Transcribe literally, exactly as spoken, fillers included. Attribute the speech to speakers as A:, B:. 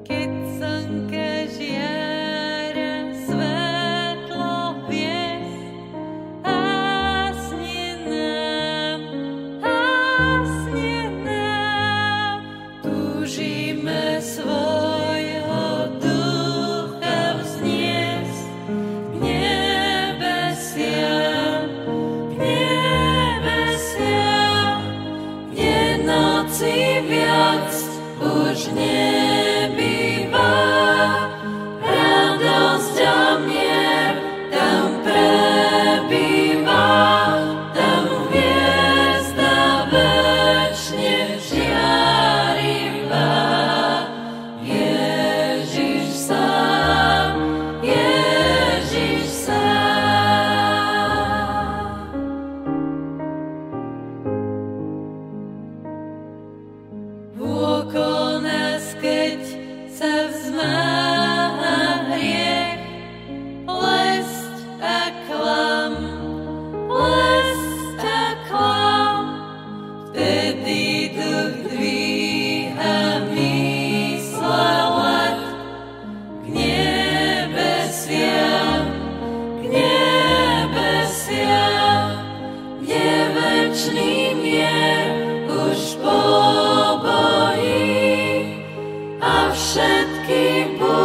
A: Keď slnka žiara, svetlo hviezd, hasne nám, hasne nám. Túžime svojho ducha vzniesť k nebesiam, k nebesiam, kde noci viac už nebýva. Radosť a mier tam prebýva, tam hviezda večne žiarivá. Ježiš sám, Ježiš sám. Vôkol nás, keď sa vzmáha hriech, lesť a klam, lesť a klam, vtedy duch dvíha mysle let k nebesiam, k nebesiam, kde večný mier už pobojí a všetky